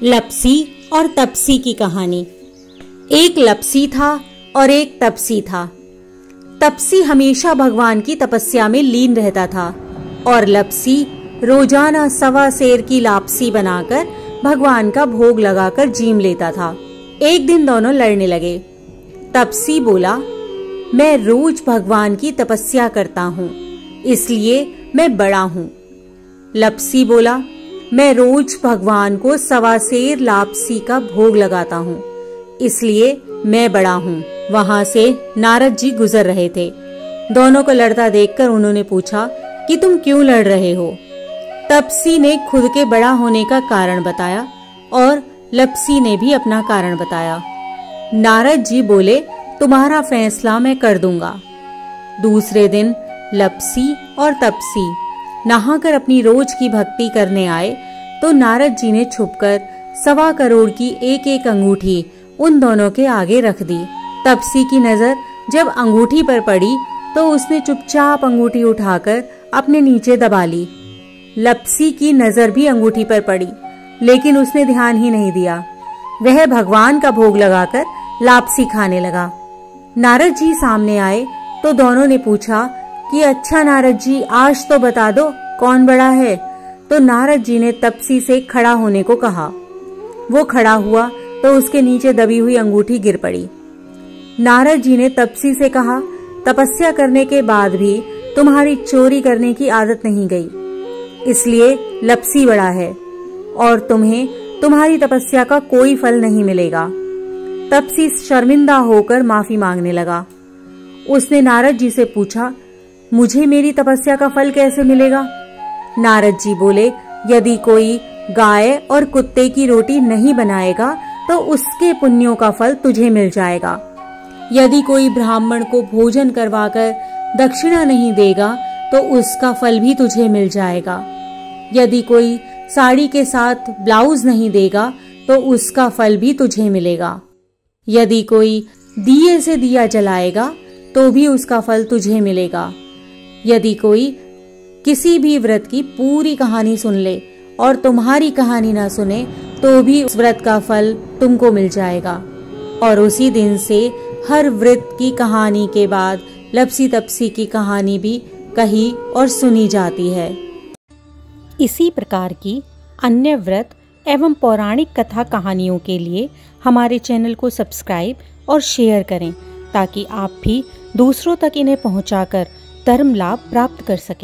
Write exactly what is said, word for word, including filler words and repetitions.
लपसी और तपसी की कहानी। एक लपसी था और एक तपसी था। तपसी हमेशा भगवान की तपस्या में लीन रहता था और लपसी रोजाना सवा सेर की लापसी बनाकर भगवान का भोग लगाकर जीम लेता था। एक दिन दोनों लड़ने लगे। तपसी बोला, मैं रोज भगवान की तपस्या करता हूँ, इसलिए मैं बड़ा हूँ। लपसी बोला, मैं रोज भगवान को सवा सेर लापसी का भोग लगाता हूँ, इसलिए मैं बड़ा हूँ। वहां से नारद जी गुजर रहे थे। दोनों को लड़ता देखकर उन्होंने पूछा कि तुम क्यों लड़ रहे हो। तपसी ने खुद के बड़ा होने का कारण बताया और लपसी ने भी अपना कारण बताया। नारद जी बोले, तुम्हारा फैसला मैं कर दूंगा। दूसरे दिन लपसी और तपसी नहाकर अपनी रोज की भक्ति करने आए तो नारद जी ने छुपकर सवा करोड़ की एक एक अंगूठी उन दोनों के आगे रख दी। तपसी की नजर जब अंगूठी पर पड़ी तो उसने चुपचाप अंगूठी उठाकर अपने नीचे दबा ली। लपसी की नजर भी अंगूठी पर पड़ी, लेकिन उसने ध्यान ही नहीं दिया। वह भगवान का भोग लगाकर लापसी खाने लगा। नारद जी सामने आए तो दोनों ने पूछा कि अच्छा नारद जी, आज तो बता दो कौन बड़ा है। तो नारद जी ने तपसी से खड़ा होने को कहा। वो खड़ा हुआ तो उसके नीचे दबी हुई अंगूठी गिर पड़ी। नारद जी ने तपसी से कहा, तपस्या करने के बाद भी तुम्हारी चोरी करने की आदत नहीं गई, इसलिए लपसी बड़ा है और तुम्हें तुम्हारी तपस्या का कोई फल नहीं मिलेगा। तपसी शर्मिंदा होकर माफी मांगने लगा। उसने नारद जी से पूछा, मुझे मेरी तपस्या का फल कैसे मिलेगा? नारद जी बोले, यदि कोई गाय और कुत्ते की रोटी नहीं बनाएगा तो उसके पुण्यों का फल तुझे मिल जाएगा। यदि कोई ब्राह्मण को भोजन करवाकर दक्षिणा नहीं देगा तो उसका फल भी तुझे मिल जाएगा। यदि कोई साड़ी के साथ ब्लाउज नहीं देगा तो उसका फल भी तुझे मिलेगा। यदि कोई दिए से दिया जलाएगा तो भी उसका फल तुझे मिलेगा। यदि कोई किसी भी व्रत की पूरी कहानी सुन ले और तुम्हारी कहानी ना सुने तो भी उस व्रत का फल तुमको मिल जाएगा। और उसी दिन से हर व्रत की कहानी के बाद लपसी तपसी की कहानी भी कही और सुनी जाती है। इसी प्रकार की अन्य व्रत एवं पौराणिक कथा कहानियों के लिए हमारे चैनल को सब्सक्राइब और शेयर करें ताकि आप भी दूसरों तक इन्हें पहुंचाकर धर्म लाभ प्राप्त कर सकें।